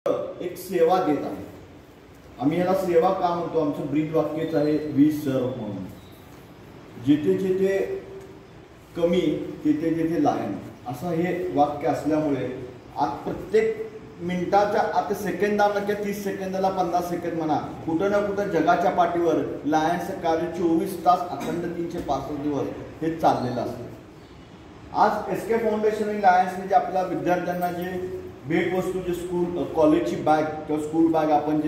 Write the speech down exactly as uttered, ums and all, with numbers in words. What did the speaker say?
एक सेवा देत आहे। आम्ही याला सेवा का म्हणतो, आमचं ब्रीद वाक्यच आहे वी सर्व म्हणून। जिथे जिथे कमी तिथे जिथे लायन असं हे वाक्य असल्यामुळे आज प्रत्येक मिनिटाच्या आता सेकंदाला किंवा तीस सेकंदाला पन्नास सेकंद म्हणा कुठं ना कुठं जगाच्या पाठीवर लायन्सचं कार्य चोवीस तास अखंड तीनशे पासष्ट दिवस हे चाललेलं असतं। आज एस के फाउंडेशन आणि लायन्सने जे आपल्या विद्यार्थ्यांना जे भेटवस्तू जे स्कूल कॉलेजची बॅग किंवा स्कूल बॅग आपण जे